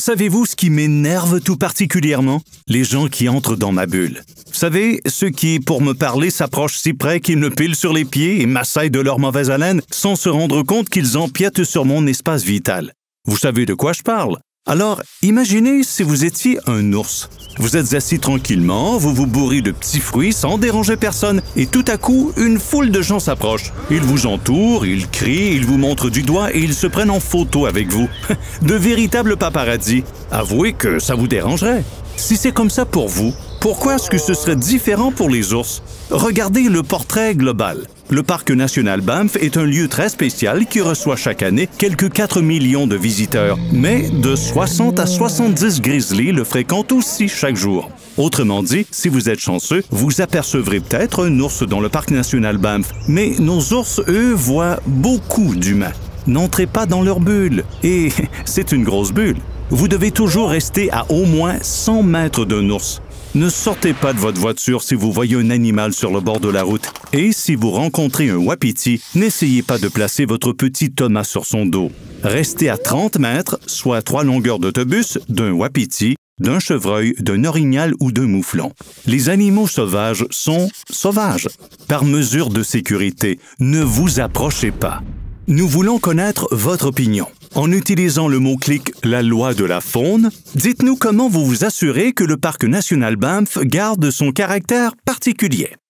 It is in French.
Savez-vous ce qui m'énerve tout particulièrement? Les gens qui entrent dans ma bulle. Vous savez, ceux qui, pour me parler, s'approchent si près qu'ils me pilent sur les pieds et m'assaillent de leur mauvaise haleine sans se rendre compte qu'ils empiètent sur mon espace vital. Vous savez de quoi je parle? Alors, imaginez si vous étiez un ours. Vous êtes assis tranquillement, vous vous bourrez de petits fruits sans déranger personne, et tout à coup, une foule de gens s'approche. Ils vous entourent, ils crient, ils vous montrent du doigt et ils se prennent en photo avec vous. De véritables paparazzis. Avouez que ça vous dérangerait. Si c'est comme ça pour vous, pourquoi est-ce que ce serait différent pour les ours? Regardez le portrait global. Le Parc national Banff est un lieu très spécial qui reçoit chaque année quelques 4 millions de visiteurs. Mais de 60 à 70 grizzlies le fréquentent aussi chaque jour. Autrement dit, si vous êtes chanceux, vous apercevrez peut-être un ours dans le Parc national Banff. Mais nos ours, eux, voient beaucoup d'humains. N'entrez pas dans leur bulle. Et c'est une grosse bulle. Vous devez toujours rester à au moins 100 mètres d'un ours. Ne sortez pas de votre voiture si vous voyez un animal sur le bord de la route. Et si vous rencontrez un wapiti, n'essayez pas de placer votre petit Thomas sur son dos. Restez à 30 mètres, soit 3 longueurs d'autobus, d'un wapiti, d'un chevreuil, d'un orignal ou d'un mouflon. Les animaux sauvages sont sauvages. Par mesure de sécurité, ne vous approchez pas. Nous voulons connaître votre opinion. En utilisant le mot-clic « La loi de la faune », dites-nous comment vous vous assurez que le Parc national Banff garde son caractère particulier.